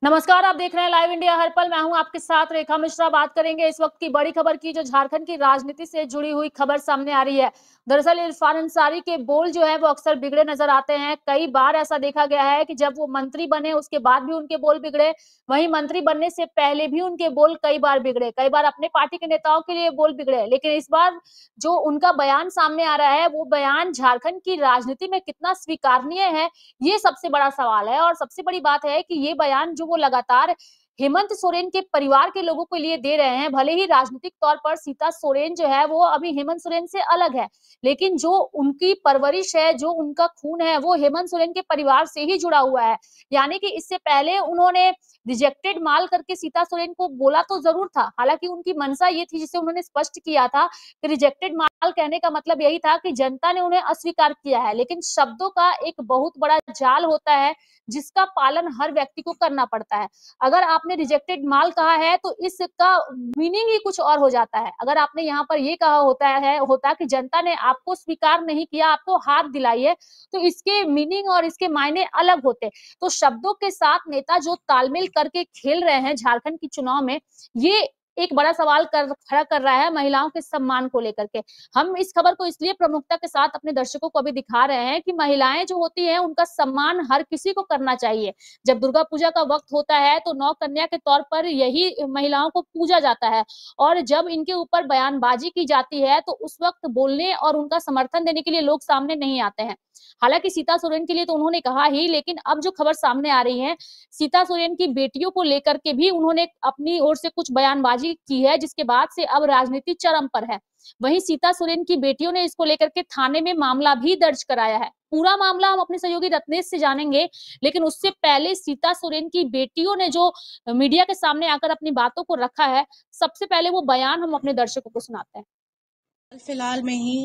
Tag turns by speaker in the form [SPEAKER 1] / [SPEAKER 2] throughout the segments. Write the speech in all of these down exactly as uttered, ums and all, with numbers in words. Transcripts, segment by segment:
[SPEAKER 1] नमस्कार, आप देख रहे हैं लाइव इंडिया हर पल। मैं हूं आपके साथ रेखा मिश्रा। बात करेंगे इस वक्त की बड़ी खबर की, जो झारखंड की राजनीति से जुड़ी हुई खबर सामने आ रही है। दरअसल इरफान अंसारी के बोल जो है वो अक्सर बिगड़े नजर आते हैं। कई बार ऐसा देखा गया है कि जब वो मंत्री बने उसके बाद भी उनके बोल बिगड़े, वहीं मंत्री बनने से पहले भी उनके बोल कई बार बिगड़े, कई बार अपने पार्टी के नेताओं के लिए बोल बिगड़े। लेकिन इस बार जो उनका बयान सामने आ रहा है, वो बयान झारखंड की राजनीति में कितना स्वीकारनीय है, ये सबसे बड़ा सवाल है। और सबसे बड़ी बात है कि ये बयान जो वो लगातार हेमंत सोरेन के परिवार के लोगों के लिए दे रहे हैं। भले ही राजनीतिक तौर पर सीता सोरेन जो है वो अभी हेमंत सोरेन से अलग है, लेकिन जो उनकी परवरिश है, जो उनका खून है, वो हेमंत सोरेन के परिवार से ही जुड़ा हुआ है। यानी कि इससे पहले उन्होंने रिजेक्टेड माल करके सीता सोरेन को बोला तो जरूर था। हालांकि उनकी मंशा ये थी, जिसे उन्होंने स्पष्ट किया था कि रिजेक्टेड माल कहने का मतलब यही था कि जनता ने उन्हें अस्वीकार किया है। लेकिन शब्दों का एक बहुत बड़ा जाल होता है जिसका पालन हर व्यक्ति को करना पड़ता है। अगर आपने रिजेक्टेड माल कहा है तो इसका मीनिंग ही कुछ और हो जाता है। अगर आपने यहाँ पर ये कहा होता है होता कि जनता ने आपको स्वीकार नहीं किया, आपको हार दिलाई है, तो इसके मीनिंग और इसके मायने अलग होते। तो शब्दों के साथ नेता जो तालमेल करके खेल रहे हैं झारखंड की चुनाव में, ये एक बड़ा सवाल कर खड़ा कर रहा है महिलाओं के सम्मान को लेकर के। हम इस खबर को इसलिए प्रमुखता के साथ अपने दर्शकों को अभी दिखा रहे हैं कि महिलाएं जो होती हैं उनका सम्मान हर किसी को करना चाहिए। जब दुर्गा पूजा का वक्त होता है तो नौ कन्या के तौर पर यही महिलाओं को पूजा जाता है, और जब इनके ऊपर बयानबाजी की जाती है तो उस वक्त बोलने और उनका समर्थन देने के लिए लोग सामने नहीं आते हैं। हालांकि सीता सोरेन के लिए तो उन्होंने कहा ही, लेकिन अब जो खबर सामने आ रही है, सीता सोरेन की बेटियों को लेकर के भी उन्होंने अपनी ओर से कुछ बयानबाजी की है, जिसके बाद से अब राजनीति चरम पर है। वहीं सीता सोरेन की बेटियों ने इसको लेकर के थाने में मामला भी दर्ज कराया है। पूरा मामला हम अपने सहयोगी रत्नेश से जानेंगे, लेकिन उससे पहले सीता सोरेन की बेटियों ने जो मीडिया के सामने आकर अपनी बातों को रखा है, सबसे पहले वो बयान हम अपने दर्शकों को सुनाते हैं।
[SPEAKER 2] फिलहाल में ही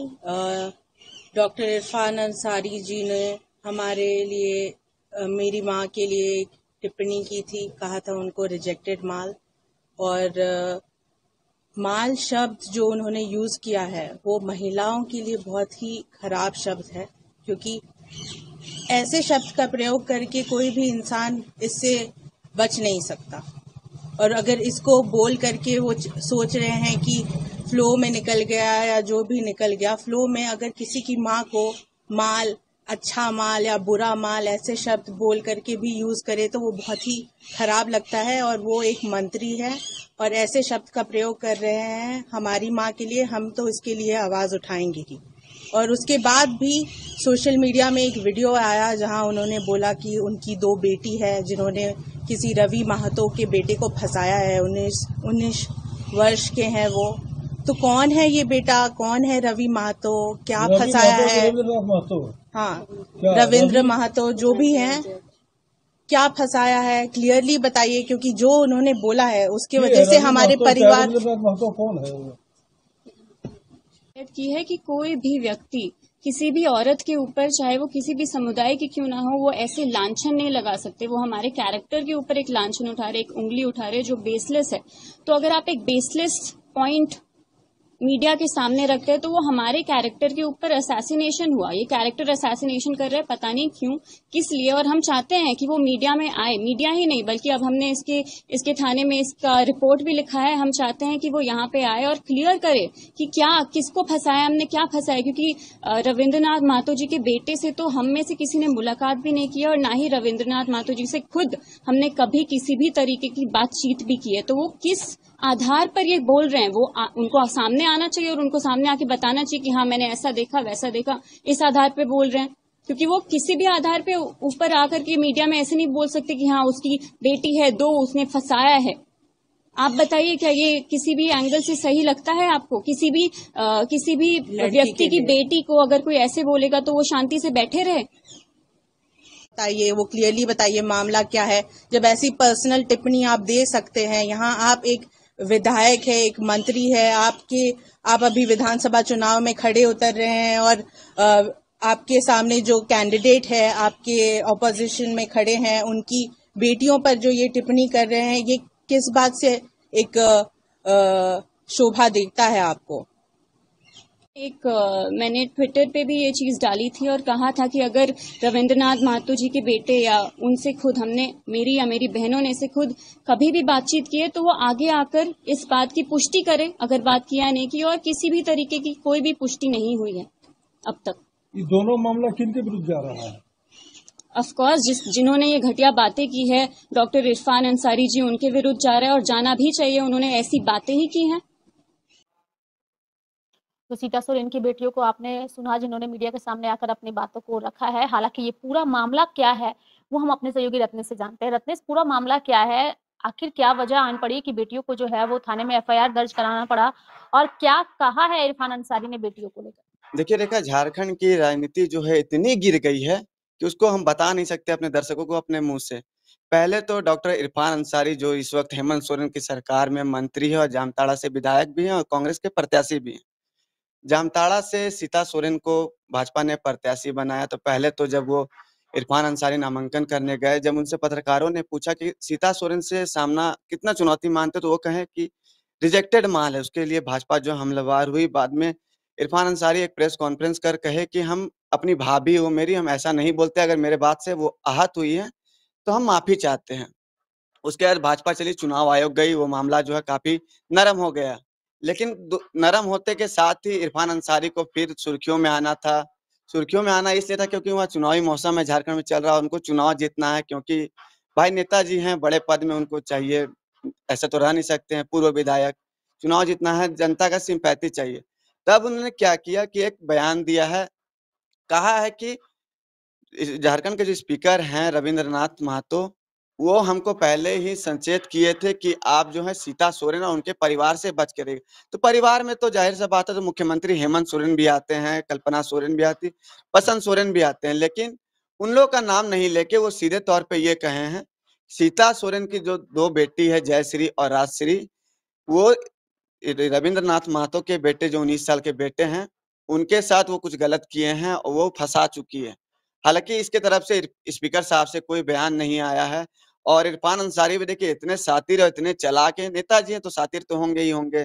[SPEAKER 2] डॉक्टर इरफान अंसारी जी ने हमारे लिए, आ, मेरी माँ के लिए टिप्पणी की थी। कहा था उनको रिजेक्टेड माल, और आ, माल शब्द जो उन्होंने यूज किया है वो महिलाओं के लिए बहुत ही खराब शब्द है, क्योंकि ऐसे शब्द का प्रयोग करके कोई भी इंसान इससे बच नहीं सकता। और अगर इसको बोल करके वो सोच रहे हैं कि फ्लो में निकल गया या जो भी निकल गया, फ्लो में अगर किसी की माँ को माल, अच्छा माल या बुरा माल ऐसे शब्द बोल करके भी यूज करे तो वो बहुत ही खराब लगता है। और वो एक मंत्री है और ऐसे शब्द का प्रयोग कर रहे हैं हमारी माँ के लिए, हम तो इसके लिए आवाज उठाएंगे ही। और उसके बाद भी सोशल मीडिया में एक वीडियो आया जहां उन्होंने बोला कि उनकी दो बेटी है जिन्होंने किसी रवि महतो के बेटे को फंसाया है। उन्नीस उन्नीस वर्ष के हैं वो। तो कौन है ये बेटा, कौन है रवि महतो, क्या फंसाया है? हाँ, रविंद्र महतो जो भी हैं, क्या फंसाया है क्लियरली बताइए, क्योंकि जो उन्होंने बोला है उसके वजह से हमारे परिवार
[SPEAKER 3] कौन है की है कि कोई भी व्यक्ति किसी भी औरत के ऊपर, चाहे वो किसी भी समुदाय की क्यों ना हो, वो ऐसे लांछन नहीं लगा सकते। वो हमारे कैरेक्टर के ऊपर एक लांछन उठा रहे, एक उंगली उठा रहे जो बेसलेस है। तो अगर आप एक बेसलेस पॉइंट मीडिया के सामने रखते हैं तो वो हमारे कैरेक्टर के ऊपर असैसिनेशन हुआ। ये कैरेक्टर असैसिनेशन कर रहे हैं, पता नहीं क्यों, किस लिए। और हम चाहते हैं कि वो मीडिया में आए, मीडिया ही नहीं बल्कि अब हमने इसके इसके थाने में इसका रिपोर्ट भी लिखा है। हम चाहते हैं कि वो यहाँ पे आए और क्लियर करे कि क्या, किसको फंसाया, हमने क्या फंसाया। क्योंकि रविंद्रनाथ महतो जी के बेटे से तो हम में से किसी ने मुलाकात भी नहीं किया, और ना ही रविंद्रनाथ महतो जी से खुद हमने कभी किसी भी तरीके की बातचीत भी की है। तो वो किस आधार पर ये बोल रहे हैं, वो आ, उनको सामने आना चाहिए और उनको सामने आके बताना चाहिए कि हाँ मैंने ऐसा देखा वैसा देखा, इस आधार पे बोल रहे हैं। क्योंकि वो किसी भी आधार पे ऊपर आकर के मीडिया में ऐसे नहीं बोल सकते कि हाँ उसकी बेटी है, दो उसने फंसाया है। आप बताइए, क्या ये किसी भी एंगल से सही लगता है आपको? किसी भी आ, किसी भी व्यक्ति की बेटी को अगर कोई ऐसे बोलेगा तो वो शांति से बैठे रहे?
[SPEAKER 2] बताइए, वो क्लियरली बताइए मामला क्या है। जब ऐसी पर्सनल टिप्पणी आप दे सकते हैं, यहाँ आप एक विधायक है, एक मंत्री है, आपके आप अभी विधानसभा चुनाव में खड़े उतर रहे हैं और आ, आपके सामने जो कैंडिडेट है आपके ऑपोजिशन में खड़े हैं, उनकी बेटियों पर जो ये टिप्पणी कर रहे हैं, ये किस बात से एक शोभा देता है आपको?
[SPEAKER 3] एक अ, मैंने ट्विटर पे भी ये चीज डाली थी और कहा था कि अगर रविंद्रनाथ महतो जी के बेटे या उनसे खुद हमने मेरी या मेरी बहनों ने से खुद कभी भी बातचीत की है तो वो आगे आकर इस बात की पुष्टि करे अगर बात किया नहीं की, और किसी भी तरीके की कोई भी पुष्टि नहीं हुई है अब तक।
[SPEAKER 4] ये दोनों मामला किनके विरुद्ध जा रहा है?
[SPEAKER 3] ऑफ कोर्स जिस जिन्होंने ये घटिया बातें की है डॉक्टर इरफान अंसारी जी, उनके विरुद्ध जा रहा है और जाना भी चाहिए, उन्होंने ऐसी बातें ही की हैं।
[SPEAKER 1] तो सीता सोरेन की बेटियों को आपने सुना, जिन्होंने मीडिया के सामने आकर अपनी बातों को रखा है। हालांकि ये पूरा मामला क्या है वो हम अपने सहयोगी रत्नेश से जानते हैं। रत्नेश, पूरा मामला क्या है? आखिर क्या वजह आन पड़ी कि बेटियों को जो है वो थाने में एफ आई आर दर्ज कराना पड़ा, और क्या कहा है इरफान अंसारी ने बेटियों को लेकर?
[SPEAKER 5] देखिए रेखा, झारखंड की राजनीति जो है इतनी गिर गई है कि उसको हम बता नहीं सकते अपने दर्शकों को अपने मुंह से। पहले तो डॉक्टर इरफान अंसारी जो इस वक्त हेमंत सोरेन की सरकार में मंत्री है और जामताड़ा से विधायक भी हैं और कांग्रेस के प्रत्याशी भी हैं। जामताड़ा से सीता सोरेन को भाजपा ने प्रत्याशी बनाया, तो पहले तो जब वो इरफान अंसारी नामांकन करने गए, जब उनसे पत्रकारों ने पूछा कि सीता सोरेन से सामना कितना चुनौती मानते, तो वो कहे कि रिजेक्टेड माल है, उसके लिए भाजपा जो हमलावर हुई। बाद में इरफान अंसारी एक प्रेस कॉन्फ्रेंस कर कहे कि हम अपनी भाभी हो मेरी, हम ऐसा नहीं बोलते, अगर मेरे बात से वो आहत हुई है तो हम माफी चाहते हैं। उसके बाद भाजपा चली चुनाव आयोग गई, वो मामला जो है काफी नरम हो गया। लेकिन नरम होते के साथ ही इरफान अंसारी को फिर सुर्खियों में आना था। सुर्खियों में आना इसलिए था क्योंकि वहाँ चुनावी मौसम है, झारखंड में चल रहा है, उनको चुनाव जीतना है, क्योंकि भाई नेताजी हैं, बड़े पद में उनको चाहिए, ऐसा तो रह नहीं सकते हैं पूर्व विधायक, चुनाव जीतना है, जनता का सिंपैथी चाहिए। तब उन्होंने क्या किया कि एक बयान दिया है, कहा है कि झारखंड के जो स्पीकर हैं रविंद्रनाथ महतो, वो हमको पहले ही संचेत किए थे कि आप जो है सीता सोरेन और उनके परिवार से बच के रहिए। तो परिवार में तो जाहिर सा बात है, तो मुख्यमंत्री हेमंत सोरेन भी आते हैं, कल्पना सोरेन भी आती, बसंत सोरेन भी आते हैं, लेकिन उन लोगों का नाम नहीं लेके वो सीधे तौर पे ये कहे हैं, सीता सोरेन की जो दो बेटी है जयश्री और राजश्री, वो रविंद्रनाथ महतो के बेटे जो उन्नीस साल के बेटे हैं, उनके साथ वो कुछ गलत किए हैं और वो फंसा चुकी है। हालांकि इसके तरफ से स्पीकर साहब से कोई बयान नहीं आया है। और इरफान अंसारी भी देखिए इतने सातिर और इतने चालाक हैं, नेताजी हैं तो सातिर तो होंगे ही होंगे,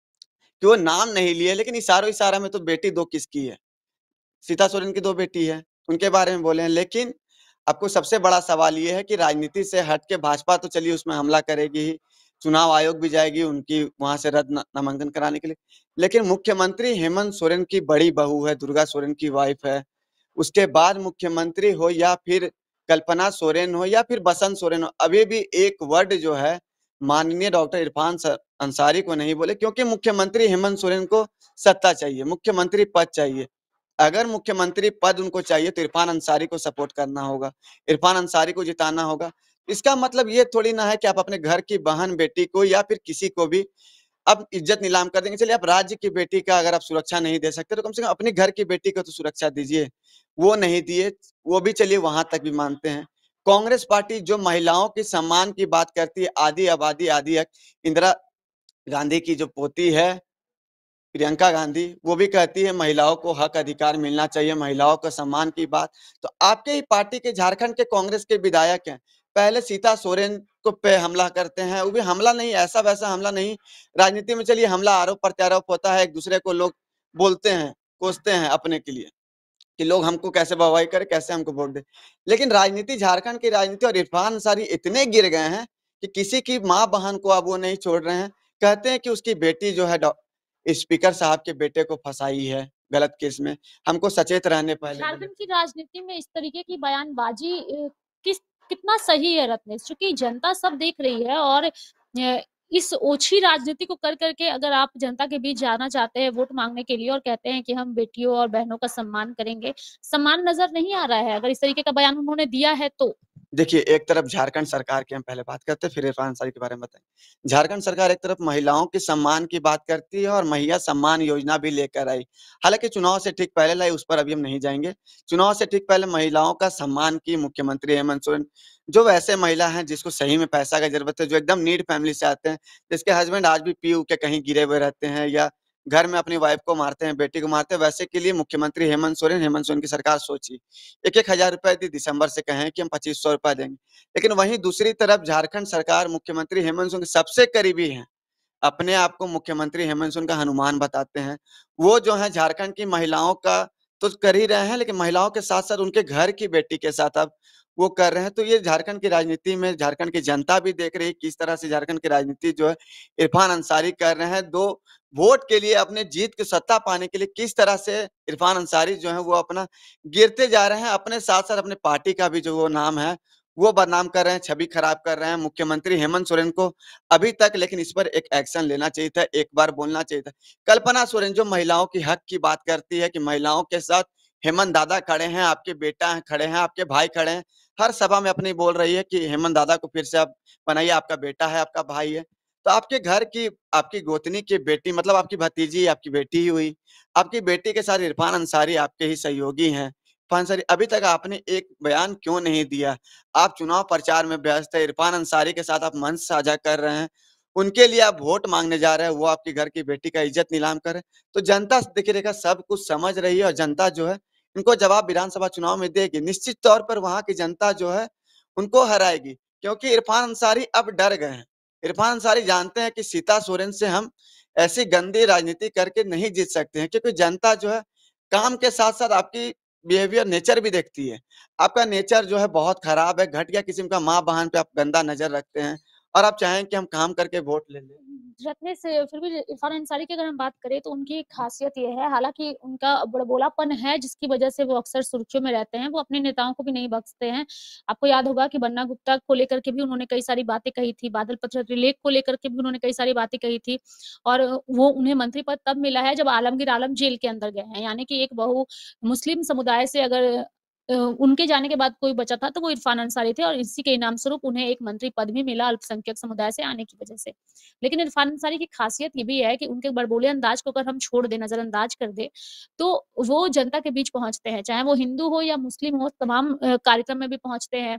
[SPEAKER 5] कि वो नाम नहीं लिए, लेकिन इशारों इशारा में तो बेटी दो किसकी है, सीता सोरेन की दो बेटी है, उनके बारे में बोले हैं। लेकिन आपको सबसे बड़ा सवाल ये है कि राजनीति से हट के भाजपा तो चलिए उसमें हमला करेगी ही, चुनाव आयोग भी जाएगी उनकी वहां से रद्द नामांकन कराने के लिए, लेकिन मुख्यमंत्री हेमंत सोरेन की बड़ी बहू है, दुर्गा सोरेन की वाइफ है, उसके बाद मुख्यमंत्री हो या फिर कल्पना सोरेन हो या फिर बसंत सोरेन हो, अभी भी एक वर्ड जो है माननीय डॉक्टर इरफान अंसारी को नहीं बोले, क्योंकि मुख्यमंत्री हेमंत सोरेन को सत्ता चाहिए, मुख्यमंत्री पद चाहिए। अगर मुख्यमंत्री पद उनको चाहिए तो इरफान अंसारी को सपोर्ट करना होगा, इरफान अंसारी को जिताना होगा। इसका मतलब ये थोड़ी ना है कि आप अपने घर की बहन बेटी को या फिर किसी को भी अब इज्जत नीलाम कर देंगे। चलिए आप राज्य की बेटी का अगर आप सुरक्षा नहीं दे सकते तो कम से कम अपने घर की बेटी को तो सुरक्षा दीजिए, वो नहीं दिए, वो भी चलिए वहां तक भी मानते हैं। कांग्रेस पार्टी जो महिलाओं के सम्मान की बात करती है, आदि आबादी आदि हक, इंदिरा गांधी की जो पोती है प्रियंका गांधी, वो भी कहती है महिलाओं को हक अधिकार मिलना चाहिए, महिलाओं का सम्मान की बात। तो आपके ही पार्टी के झारखंड के कांग्रेस के विधायक हैं, पहले सीता सोरेन को पे हमला करते हैं, वो भी हमला नहीं, ऐसा वैसा हमला नहीं। राजनीति में चलिए हमला आरोप प्रत्यारोप होता है, एक दूसरे को लोग बोलते हैं, कोसते हैं अपने के लिए कि लोग हमको कैसे वाहवाही करें, कैसे हमको वोट दे। लेकिन राजनीति, झारखंड की राजनीति और इरफान अंसारी इतने गिर गए हैं कि किसी की माँ बहन को अब वो नहीं छोड़ रहे हैं। कहते हैं कि उसकी बेटी जो है स्पीकर साहब के बेटे को फंसाई है गलत केस में, हमको सचेत रहने पहले।
[SPEAKER 1] झारखंड की राजनीति में इस तरीके की बयानबाजी किस कितना सही है रत्नेश, क्योंकि जनता सब देख रही है, और इस ओछी राजनीति को कर करके अगर आप जनता के बीच जाना चाहते हैं वोट मांगने के लिए और कहते हैं कि हम बेटियों और बहनों का सम्मान करेंगे, सम्मान नजर नहीं आ रहा है अगर इस तरीके का बयान उन्होंने दिया है तो।
[SPEAKER 5] देखिए, एक तरफ झारखंड सरकार की हम पहले बात करते हैं, फिर इरफान अंसारी के बारे में बताएं। झारखंड सरकार एक तरफ महिलाओं के सम्मान की बात करती है और महिला सम्मान योजना भी लेकर आई, हालांकि चुनाव से ठीक पहले लाई, उस पर अभी हम नहीं जाएंगे। चुनाव से ठीक पहले महिलाओं का सम्मान की मुख्यमंत्री हेमंत सोरेन, जो वैसे महिला हैं जिसको सही में पैसा की जरूरत है, जो एकदम नीड फैमिली से आते हैं, जिसके हस्बैंड आज भी पी के कहीं गिरे हुए रहते हैं या घर में अपनी वाइफ को मारते हैं, बेटी को मारते हैं, वैसे के लिए मुख्यमंत्री हेमंत सोरेन हेमंत सोरेन की सरकार सोची एक एक हजार रुपए दी, दिसंबर से कहें कि हम पच्चीस सौ रुपए देंगे। लेकिन वहीं दूसरी तरफ झारखंड सरकार मुख्यमंत्री हेमंत सोरेन के सबसे करीबी हैं, अपने आप को मुख्यमंत्री हेमंत सोरेन का हनुमान बताते हैं। वो जो है झारखंड की महिलाओं का तो कर ही रहे हैं, लेकिन महिलाओं के साथ-साथ उनके घर की बेटी के साथ अब वो कर रहे हैं। तो ये झारखंड की राजनीति में झारखंड की जनता भी देख रही है किस तरह से झारखंड की राजनीति जो है इरफान अंसारी कर रहे हैं। दो वोट के लिए अपने जीत की सत्ता पाने के लिए किस तरह से इरफान अंसारी जो है वो अपना गिरते जा रहे हैं। अपने साथ-साथ अपने पार्टी का भी जो वो नाम है वो बदनाम कर रहे हैं, छवि खराब कर रहे हैं। मुख्यमंत्री हेमंत सोरेन को अभी तक लेकिन इस पर एक एक्शन लेना चाहिए था, एक बार बोलना चाहिए था। कल्पना सोरेन जो महिलाओं की हक की बात करती है कि महिलाओं के साथ हेमंत दादा खड़े हैं, आपके बेटा हैं खड़े हैं, आपके भाई खड़े हैं। हर सभा में अपनी बोल रही है कि हेमंत दादा को फिर से आप बनाइए, आपका बेटा है, आपका भाई है। तो आपके घर की आपकी गोतनी की बेटी मतलब आपकी भतीजी, आपकी बेटी ही हुई। आपकी बेटी के साथ इरफान अंसारी आपके ही सहयोगी हैं। इरफान अंसारी अभी तक आपने एक बयान क्यों नहीं दिया? आप चुनाव प्रचार में व्यस्त है, इरफान अंसारी के साथ आप मंच साझा कर रहे हैं। उनके लिए आप वोट माँगने जा रहे हैं, वो आपके घर की बेटी का इज़्ज़त नीलाम कर रहे हैं। तो जनता देखिए रेखा सब कुछ समझ रही है और जनता जो है इनको जवाब विधानसभा चुनाव में देगी। निश्चित तौर पर वहाँ की जनता जो है उनको हराएगी, क्योंकि इरफान अंसारी अब डर गए हैं। इरफान अंसारी जानते हैं कि सीता सोरेन से हम ऐसी गंदी राजनीति करके नहीं जीत सकते हैं, क्योंकि जनता जो है काम के साथ-साथ आपकी बिहेवियर नेचर भी देखती है। आपका नेचर जो है बहुत खराब है, घटिया किस्म का माँ-बहन पे आप गंदा नज़र रखते हैं और आप चाहें कि हम काम करके वोट ले लें।
[SPEAKER 1] रखने से फिर भी इरफान अंसारी की अगर हम बात करें तो उनकी एक खासियत ये है, हालाँकि उनका बड़बोलापन है जिसकी वजह से वो अक्सर सुर्खियों में रहते हैं, वो अपने नेताओं को भी नहीं बख्शते हैं। आपको याद होगा कि बन्ना गुप्ता को लेकर के भी उन्होंने कई सारी बातें कही थी, बादल पत्रलेख लेख को लेकर के भी उन्होंने कई सारी बातें कही थी और वो उन्हें मंत्री पद तब मिला है जब आलमगीर आलम जेल के अंदर गए हैं। यानी कि एक बहु मुस्लिम समुदाय से अगर अ, उनके जाने के बाद कोई बचा था तो वो इरफान अंसारी थे और इसी के इनाम स्वरूप उन्हें एक मंत्री पद भी मिला अल्पसंख्यक समुदाय से आने की वजह से। लेकिन इरफान अंसारी की खासियत ये भी है कि उनके बड़बोले अंदाज को अगर हम छोड़ दें, नज़रअंदाज कर दें, तो वो जनता के बीच पहुँचते हैं, चाहे वो हिंदू हो या मुस्लिम हो, तमाम अ, कार्यक्रम में भी पहुँचते हैं।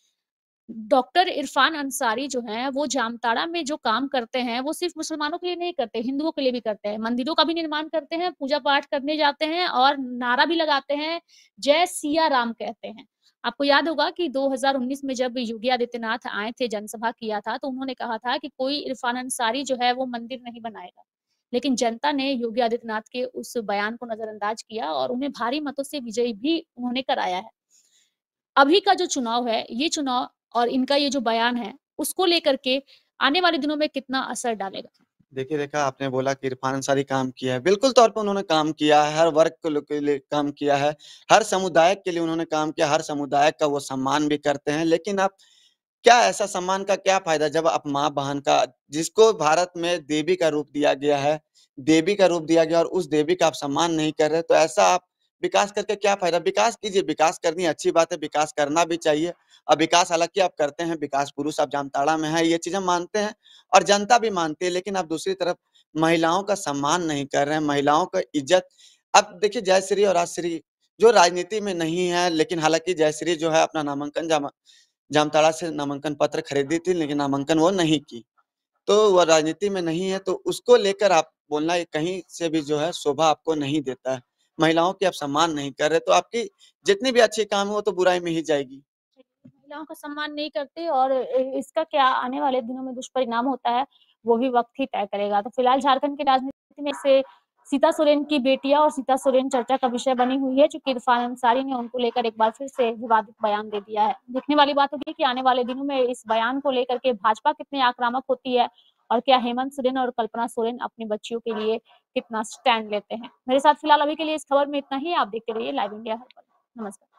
[SPEAKER 1] डॉक्टर इरफान अंसारी जो हैं, वो जामताड़ा में जो काम करते हैं, वो सिर्फ़ मुसलमानों के लिए नहीं करते, हिंदुओं के लिए भी करते हैं। मंदिरों का भी निर्माण करते हैं, पूजा-पाठ करने जाते हैं और नारा भी लगाते हैं, जय सिया राम कहते हैं। आपको याद होगा कि दो हज़ार उन्नीस में जब योगी आदित्यनाथ आए थे, जनसभा किया था, तो उन्होंने कहा था कि कोई इरफान अंसारी जो है, वो मंदिर नहीं बनाएगा। लेकिन जनता ने योगी आदित्यनाथ के उस बयान को नज़रअंदाज किया और उन्हें भारी मतों से विजयी भी उन्होंने कराया है। अभी का जो चुनाव है, ये चुनाव और इनका ये जो बयान है, उसको लेकर के आने वाले दिनों में कितना असर डालेगा?
[SPEAKER 5] देखिए, देखा आपने बोला कि इरफान अंसारी काम किया है। बिल्कुल तौर पे उन्होंने काम किया है, हर वर्ग को लो के लिए काम किया है, हर समुदाय के लिए उन्होंने काम किया, हर समुदाय का वो सम्मान भी करते हैं। लेकिन आप क्या ऐसा सम्मान का क्या फ़ायदा जब आप माँ-बहन का जिसको भारत में देवी का रूप दिया गया है, देवी का रूप दिया गया और उस देवी का आप सम्मान नहीं कर रहे, तो ऐसा आप विकास करके क्या फ़ायदा? विकास कीजिए, विकास करनी अच्छी बात है, विकास करना भी चाहिए और विकास हालाँकि आप करते हैं, विकास पुरुष आप जामताड़ा में हैं, ये चीज़ हम मानते हैं और जनता भी मानती है। लेकिन आप दूसरी तरफ महिलाओं का सम्मान नहीं कर रहे हैं, महिलाओं का इज़्ज़त अब देखिए जयश्री और राजश्री जो राजनीति में नहीं है, लेकिन हालाँकि जयश्री जो है अपना नामांकन जामा जामताड़ा से नामांकन पत्र खरीदी थी, लेकिन नामांकन वो नहीं की। तो वो राजनीति में नहीं है, तो उसको लेकर आप बोलना ये कहीं से भी जो है शोभा आपको नहीं देता है। महिलाओं की आप सम्मान नहीं कर रहे, तो आपकी जितनी भी अच्छी काम है, वो तो बुराई में ही जाएगी।
[SPEAKER 1] महिलाओं का सम्मान नहीं करते और इ इसका क्या आने वाले दिनों में दुष्परिणाम होता है, वो भी वक़्त ही तय करेगा। तो फिलहाल झारखंड की राजनीति में से सीता सोरेन की बेटियाँ और सीता सोरेन चर्चा का विषय बनी हुई है, चूँकि इरफान अंसारी ने उनको लेकर एक बार फिर से विवादित बयान दे दिया है। देखने वाली बात होगी कि आने वाले दिनों में इस बयान को लेकर के भाजपा कितनी आक्रामक होती है और क्या हेमंत सोरेन और कल्पना सोरेन अपनी बच्चियों के लिए कितना स्टैंड लेते हैं। मेरे साथ फिलहाल अभी के लिए इस खबर में इतना ही। आप देखते रहिए लाइव इंडिया हर पल। नमस्कार।